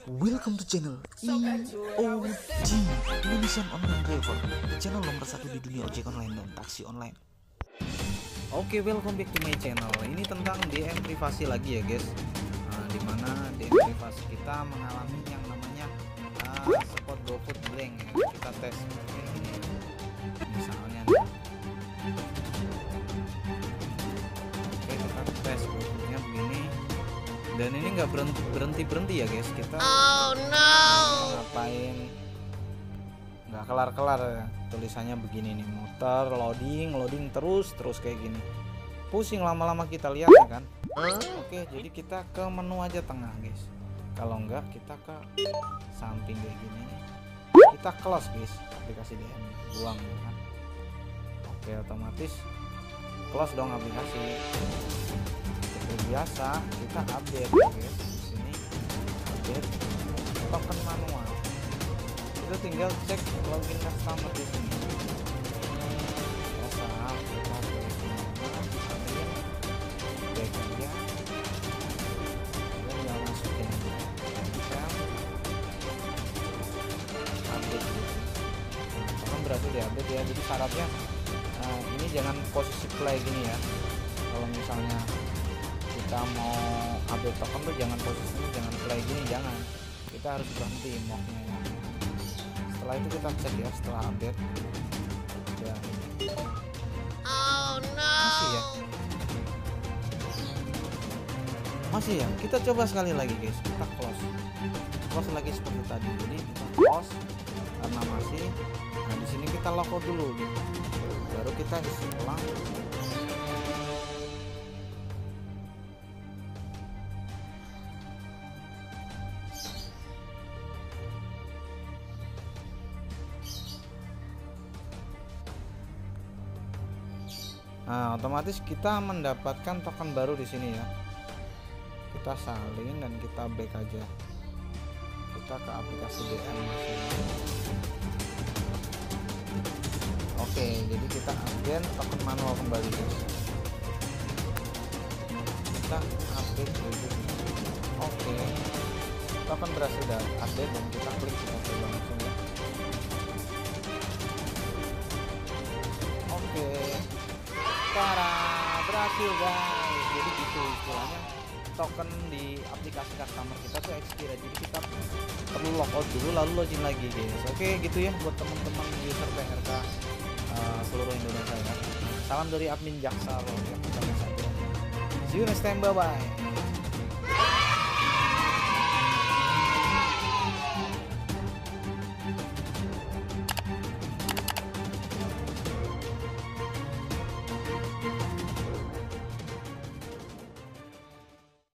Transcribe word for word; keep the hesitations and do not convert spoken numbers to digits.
Welcome to channel I O G Indonesian Online Driver, channel nomor satu di dunia ojek online dan taksi online. Oke, welcome back to my channel. Ini tentang D M privasi lagi ya guys. Nah, dimana D M privasi kita mengalami yang namanya uh, spot GoFood blank ya. Kita tes kayak gini. Misalnya nih. Oke, kita tes GoFoodnya begini. Dan ini nggak berhenti berhenti berhenti ya guys, kita oh, no. ngapain nggak kelar kelar ya. Tulisannya begini nih, muter loading loading terus terus kayak gini, pusing lama-lama kita lihat ya kan. Oke, jadi kita ke menu aja tengah guys, kalau enggak kita ke samping kayak gini, kita close guys aplikasi D M, buang ya kan. Oke, otomatis close dong aplikasi. Seperti biasa kita update guys, di sini update token manual, kita tinggal cek login customer di sini. Biasa kita admin back aja, dan tinggal masukin kan update gitu. Token berhasil diupdate ya, jadi syaratnya nah, ini jangan posisi play gini ya. Kalau misalnya kita mau update token tuh jangan posisinya jangan play gini, jangan, kita harus berhenti mocknya ya. Setelah itu kita cek ya, setelah update ya. Oh, no. masih ya masih ya kita coba sekali lagi guys, kita close close lagi seperti tadi. Jadi kita close karena masih. Nah di sini kita logout dulu gitu, baru kita isi ulang. Nah, otomatis kita mendapatkan token baru di sini ya. Kita salin dan kita back aja. Kita ke aplikasi D M masih. Oke, jadi kita update token manual kembali guys. Kita update dulu. Oke. Token berhasil dan update dan kita klik kita coba langsung ya. Oke. Tara, berhasil guys. Jadi gitu istilahnya, token di aplikasi customer kita tuh expire, jadi kita perlu logout dulu lalu login lagi guys. Oke gitu ya buat teman-teman user P R K uh, seluruh Indonesia ya. Salam dari admin Jaksel ya. See you next time, bye bye.